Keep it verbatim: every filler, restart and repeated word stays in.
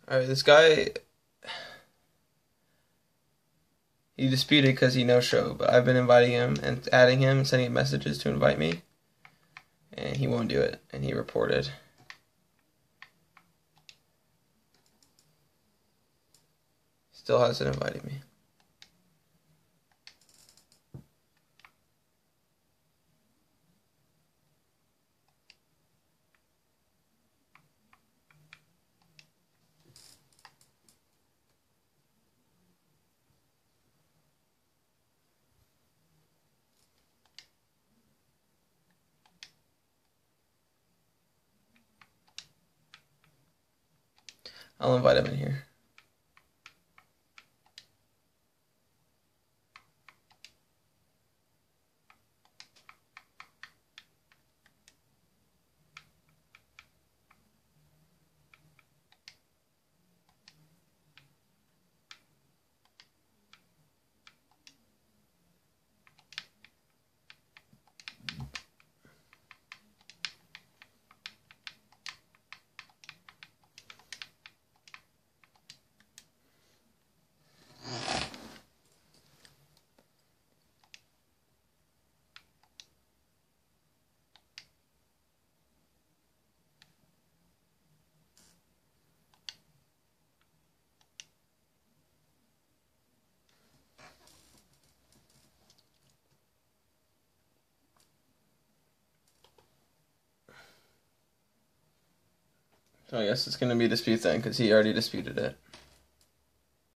Alright, this guy, he disputed because he no-show, but I've been inviting him and adding him and sending him messages to invite me, and he won't do it, and he reported. Still hasn't invited me. I'll invite him in here. So I guess it's going to be a dispute then, because he already disputed it.